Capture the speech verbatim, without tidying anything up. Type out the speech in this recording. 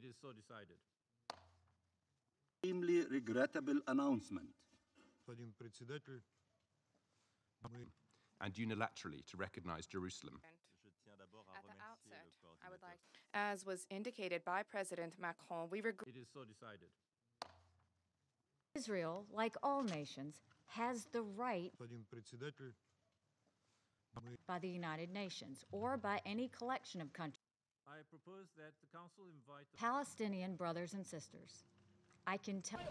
is so decided. Extremely regrettable announcement. And unilaterally to recognize Jerusalem. At the outset, I would like, as was indicated by President Macron, we regret. It is so decided. Israel, like all nations, has the right by the United Nations or by any collection of countries. I propose that the Council invite the Palestinian brothers and sisters. I can tell.